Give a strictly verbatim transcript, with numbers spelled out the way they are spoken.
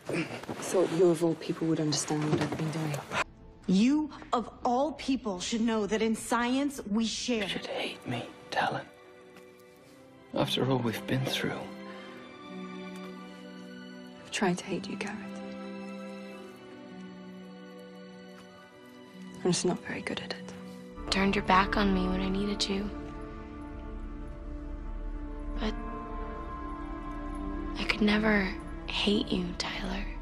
I thought you of all people would understand what I've been doing. You, of all people, should know that in science, we share. You should hate me, Talon. After all we've been through. I've tried to hate you, Garrett. I'm just not very good at it. Turned your back on me when I needed you. But I could never hate you, Tyler.